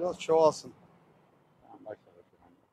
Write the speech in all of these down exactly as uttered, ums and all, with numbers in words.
biraz çoğalsın. Tamam, başladı şu anda.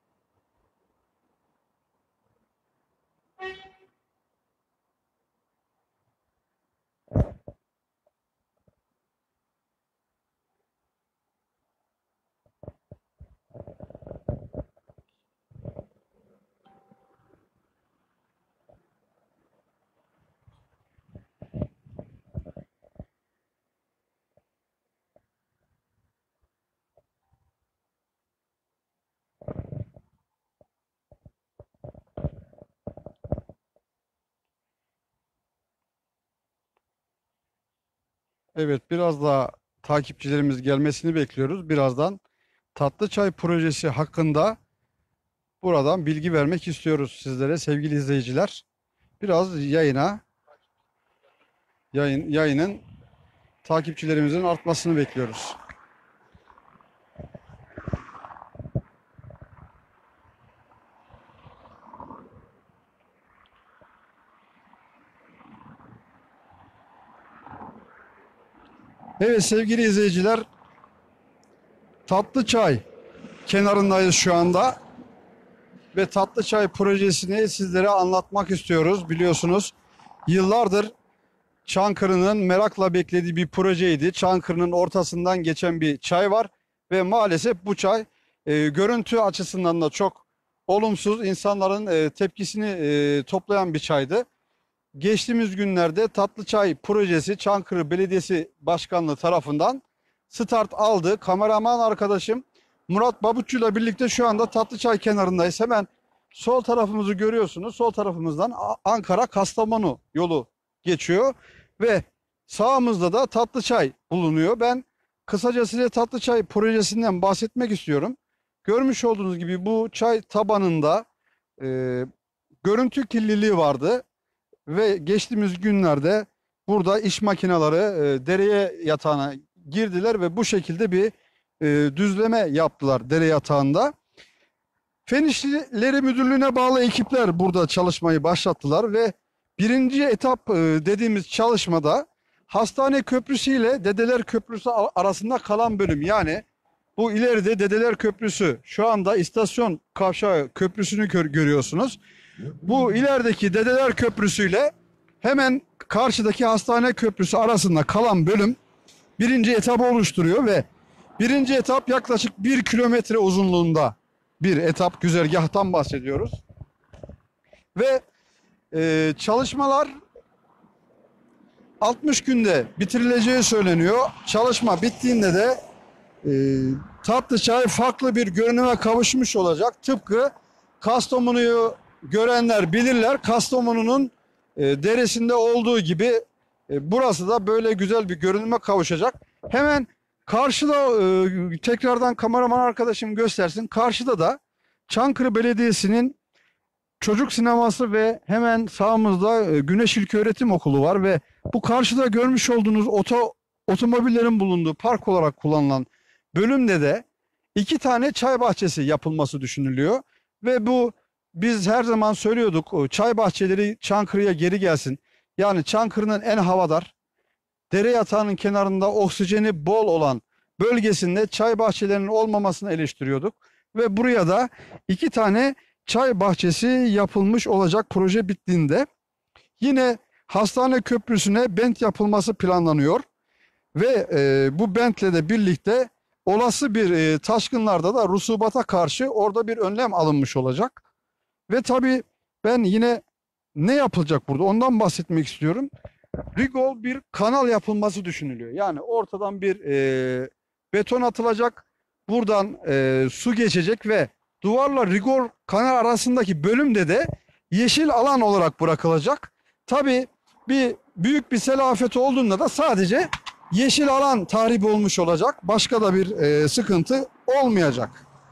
Evet, biraz daha takipçilerimiz gelmesini bekliyoruz. Birazdan Tatlı Çay projesi hakkında buradan bilgi vermek istiyoruz sizlere sevgili izleyiciler. Biraz yayına, yayın, yayının takipçilerimizin artmasını bekliyoruz. Evet sevgili izleyiciler, Tatlı Çay kenarındayız şu anda ve Tatlı Çay projesini sizlere anlatmak istiyoruz. Biliyorsunuz yıllardır Çankırı'nın merakla beklediği bir projeydi. Çankırı'nın ortasından geçen bir çay var ve maalesef bu çay e, görüntü açısından da çok olumsuz, insanların e, tepkisini e, toplayan bir çaydı. Geçtiğimiz günlerde Tatlı Çay projesi Çankırı Belediyesi Başkanlığı tarafından start aldı. Kameraman arkadaşım Murat Babutçu ile birlikte şu anda Tatlı Çay kenarındayız. Hemen sol tarafımızı görüyorsunuz. Sol tarafımızdan Ankara Kastamonu yolu geçiyor ve sağımızda da Tatlı Çay bulunuyor. Ben kısaca size Tatlı Çay projesinden bahsetmek istiyorum. Görmüş olduğunuz gibi bu çay tabanında e, görüntü kirliliği vardı. Ve geçtiğimiz günlerde burada iş makineleri e, dereye yatağına girdiler ve bu şekilde bir e, düzleme yaptılar dere yatağında. Fen İşleri Müdürlüğü'ne bağlı ekipler burada çalışmayı başlattılar ve birinci etap e, dediğimiz çalışmada Hastane Köprüsü ile Dedeler Köprüsü arasında kalan bölüm, yani bu ileride Dedeler Köprüsü, şu anda istasyon kavşağı köprüsünü gör görüyorsunuz. Bu ilerideki Dedeler Köprüsü ile hemen karşıdaki Hastane Köprüsü arasında kalan bölüm birinci etabı oluşturuyor ve birinci etap yaklaşık bir kilometre uzunluğunda bir etap, güzergahtan bahsediyoruz. Ve e, çalışmalar altmış günde bitirileceği söyleniyor. Çalışma bittiğinde de e, Tatlı Çay farklı bir görünüme kavuşmuş olacak. Tıpkı Kastamonu'yu görenler bilirler. Kastamonu'nun e, deresinde olduğu gibi e, burası da böyle güzel bir görünüme kavuşacak. Hemen karşıda e, tekrardan kameraman arkadaşım göstersin. Karşıda da Çankırı Belediyesi'nin çocuk sineması ve hemen sağımızda e, Güneş İlköğretim Okulu var ve bu karşıda görmüş olduğunuz oto otomobillerin bulunduğu park olarak kullanılan bölümde de iki tane çay bahçesi yapılması düşünülüyor ve bu, biz her zaman söylüyorduk, çay bahçeleri Çankırı'ya geri gelsin. Yani Çankırı'nın en havadar, dere yatağının kenarında oksijeni bol olan bölgesinde çay bahçelerinin olmamasını eleştiriyorduk ve buraya da iki tane çay bahçesi yapılmış olacak proje bittiğinde. Yine Hastane Köprüsü'ne bent yapılması planlanıyor ve e, bu bentle de birlikte olası bir e, taşkınlarda da rusubata karşı orada bir önlem alınmış olacak. Ve tabii ben yine ne yapılacak burada ondan bahsetmek istiyorum. Rigol bir kanal yapılması düşünülüyor. Yani ortadan bir e, beton atılacak, buradan e, su geçecek ve duvarla rigor kanal arasındaki bölümde de yeşil alan olarak bırakılacak. Tabii bir büyük bir sel afeti olduğunda da sadece yeşil alan tahrip olmuş olacak. Başka da bir e, sıkıntı olmayacak.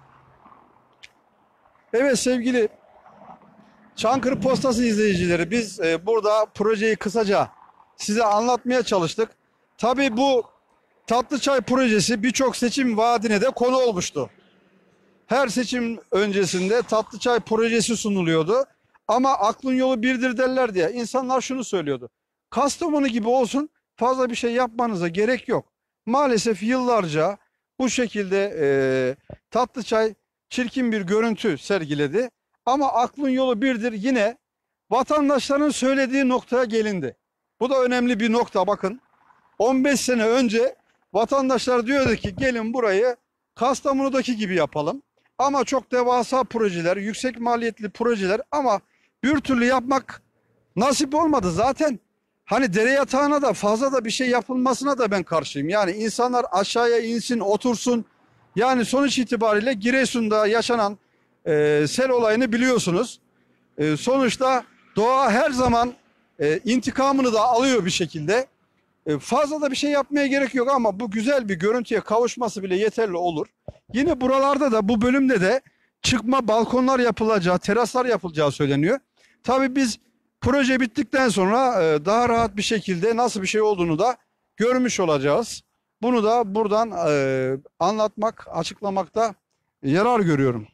Evet sevgili Çankırı Postası izleyicileri, biz e, burada projeyi kısaca size anlatmaya çalıştık. Tabii bu Tatlı Çay projesi birçok seçim vaadine de konu olmuştu. Her seçim öncesinde Tatlı Çay projesi sunuluyordu. Ama aklın yolu birdir derler diye insanlar şunu söylüyordu: Kastamonu gibi olsun, fazla bir şey yapmanıza gerek yok. Maalesef yıllarca bu şekilde e, Tatlıçay çirkin bir görüntü sergiledi. Ama aklın yolu birdir, yine vatandaşların söylediği noktaya gelindi. Bu da önemli bir nokta, bakın. on beş sene önce vatandaşlar diyordu ki gelin burayı Kastamonu'daki gibi yapalım. Ama çok devasa projeler, yüksek maliyetli projeler, ama bir türlü yapmak nasip olmadı. Zaten hani dere yatağına da fazla da bir şey yapılmasına da ben karşıyım. Yani insanlar aşağıya insin, otursun. Yani sonuç itibariyle Giresun'da yaşanan e, sel olayını biliyorsunuz. E, sonuçta doğa her zaman e, intikamını da alıyor bir şekilde. E, fazla da bir şey yapmaya gerek yok, ama bu güzel bir görüntüye kavuşması bile yeterli olur. Yine buralarda da, bu bölümde de çıkma balkonlar yapılacağı, teraslar yapılacağı söyleniyor. Tabii biz proje bittikten sonra e, daha rahat bir şekilde nasıl bir şey olduğunu da görmüş olacağız. Bunu da buradan e, anlatmak, açıklamakta yarar görüyorum.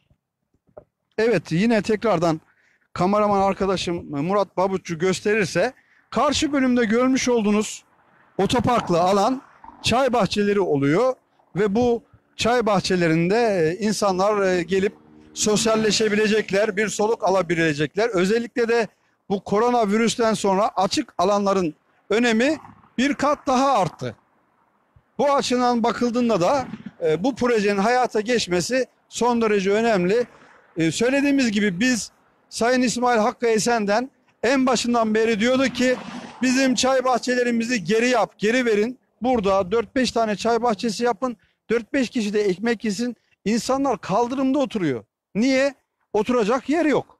Evet, yine tekrardan kameraman arkadaşım Murat Babutçu gösterirse, karşı bölümde görmüş olduğunuz otoparklı alan çay bahçeleri oluyor ve bu çay bahçelerinde e, insanlar e, gelip sosyalleşebilecekler, bir soluk alabilecekler. Özellikle de bu koronavirüsten sonra açık alanların önemi bir kat daha arttı. Bu açıdan bakıldığında da e, bu projenin hayata geçmesi son derece önemli. E, söylediğimiz gibi biz Sayın İsmail Hakkı Esen'den en başından beri diyordu ki bizim çay bahçelerimizi geri yap, geri verin. Burada dört beş tane çay bahçesi yapın, dört beş kişi de ekmek yesin. İnsanlar kaldırımda oturuyor. Niye? Oturacak yer yok.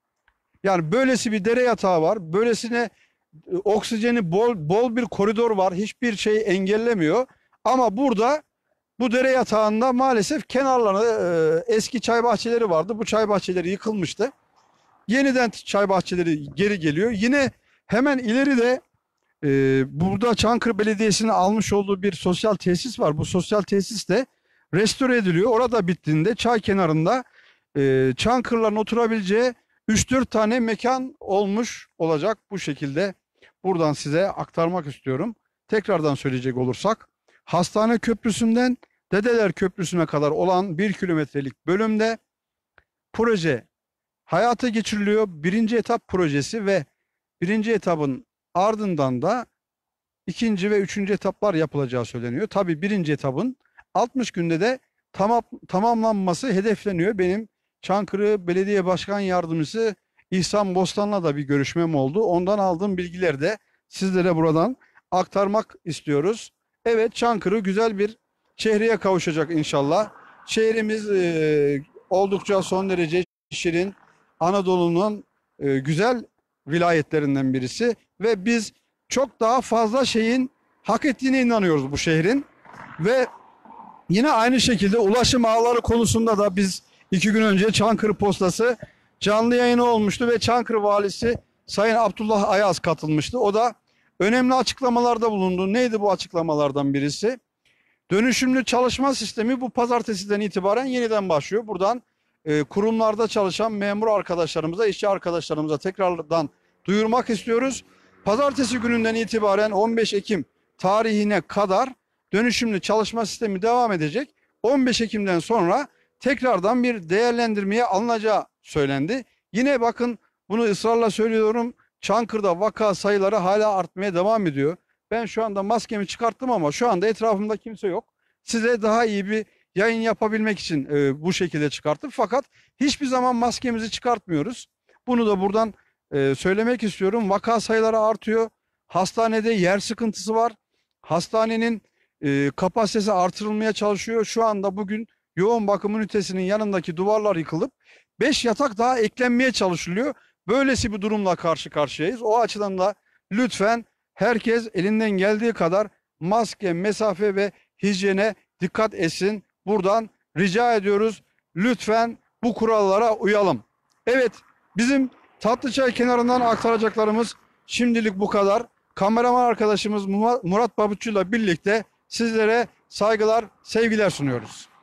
Yani böylesi bir dere yatağı var. Böylesine e, oksijeni bol, bol bir koridor var. Hiçbir şey engellemiyor. Ama burada bu dere yatağında maalesef kenarlarında e, eski çay bahçeleri vardı. Bu çay bahçeleri yıkılmıştı. Yeniden çay bahçeleri geri geliyor. Yine hemen ileride e, burada Çankırı Belediyesi'nin almış olduğu bir sosyal tesis var. Bu sosyal tesis de restore ediliyor. Orada bittiğinde çay kenarında e, Çankırıların oturabileceği üç dört tane mekan olmuş olacak bu şekilde. Buradan size aktarmak istiyorum. Tekrardan söyleyecek olursak, Hastane Köprüsü'nden Dedeler Köprüsü'ne kadar olan bir kilometrelik bölümde proje hayata geçiriliyor. Birinci etap projesi ve birinci etapın ardından da ikinci ve üçüncü etaplar yapılacağı söyleniyor. Tabii birinci etapın altmış günde de tamam, tamamlanması hedefleniyor. Benim Çankırı Belediye Başkan Yardımcısı İhsan Bostan'la da bir görüşmem oldu. Ondan aldığım bilgileri de sizlere buradan aktarmak istiyoruz. Evet, Çankırı güzel bir şehriye kavuşacak inşallah. Şehrimiz e, oldukça son derece şirin, Anadolu'nun e, güzel vilayetlerinden birisi ve biz çok daha fazla şeyin hak ettiğine inanıyoruz bu şehrin. Ve yine aynı şekilde ulaşım ağları konusunda da biz iki gün önce Çankırı Postası canlı yayını olmuştu ve Çankırı Valisi Sayın Abdullah Ayaz katılmıştı. O da önemli açıklamalarda bulundu. Neydi bu açıklamalardan birisi? Dönüşümlü çalışma sistemi bu pazartesiden itibaren yeniden başlıyor. Buradan e, kurumlarda çalışan memur arkadaşlarımıza, işçi arkadaşlarımıza tekrardan duyurmak istiyoruz. Pazartesi gününden itibaren on beş Ekim tarihine kadar dönüşümlü çalışma sistemi devam edecek. on beş Ekim'den sonra tekrardan bir değerlendirmeye alınacağı söylendi. Yine bakın, bunu ısrarla söylüyorum, Çankırı'da vaka sayıları hala artmaya devam ediyor. Ben şu anda maskemi çıkarttım ama şu anda etrafımda kimse yok. Size daha iyi bir yayın yapabilmek için e, bu şekilde çıkarttım. Fakat hiçbir zaman maskemizi çıkartmıyoruz. Bunu da buradan e, söylemek istiyorum. Vaka sayıları artıyor. Hastanede yer sıkıntısı var. Hastanenin e, kapasitesi artırılmaya çalışıyor. Şu anda bugün yoğun bakım ünitesinin yanındaki duvarlar yıkılıp beş yatak daha eklenmeye çalışılıyor. Böylesi bir durumla karşı karşıyayız. O açıdan da lütfen herkes elinden geldiği kadar maske, mesafe ve hijyene dikkat etsin. Buradan rica ediyoruz. Lütfen bu kurallara uyalım. Evet, bizim Tatlıçay kenarından aktaracaklarımız şimdilik bu kadar. Kameraman arkadaşımız Murat Babutçu'yla birlikte sizlere saygılar, sevgiler sunuyoruz.